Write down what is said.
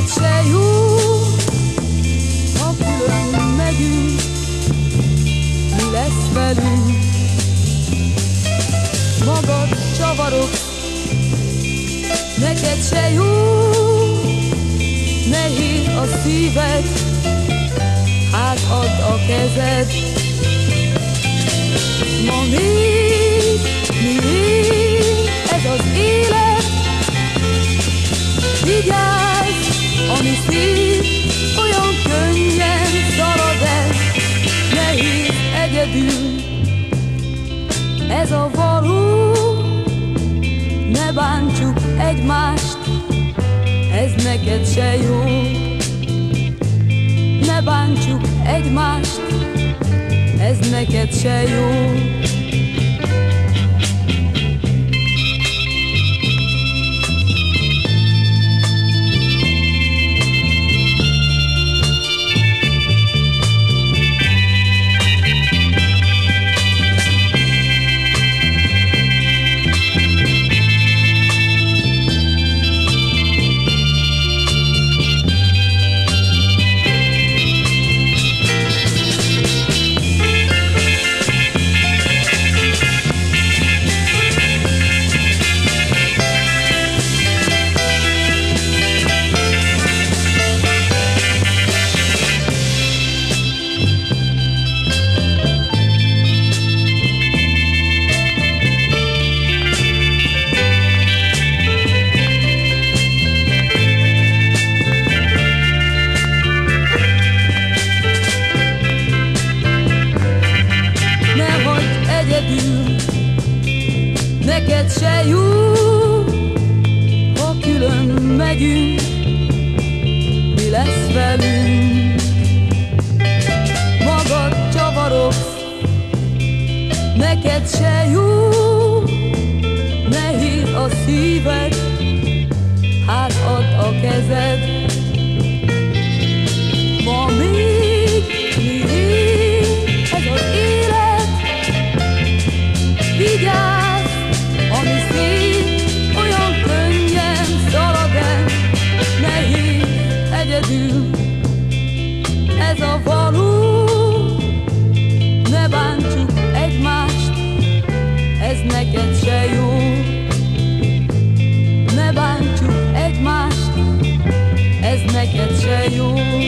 neked se jó, ha külön megyünk, mi lesz velünk? Magad csavarogsz, neked se jó, nehéz a szíved, hát add a kezed. Ma még miért ez az élet? Vigyázz, ami szép, olyan könnyen szalad el. Nehéz egyedül ez a való, ne bántsuk egymást, ez neked se jó. Ne bántsuk egymást, ez neked se jó. Neked se jó, ha külön megyünk, mi lesz velünk? Magad csavarogsz, neked se jó, nehéz a szíved, hát add a kezed. Ma még miért ez az élet? Vigyázz, ami szép, olyan könnyen szalad el. Nehéz egyedül ez a való, ne bántsuk egymást, ez neked se jó. Ne bántsuk egymást, ez neked se jó.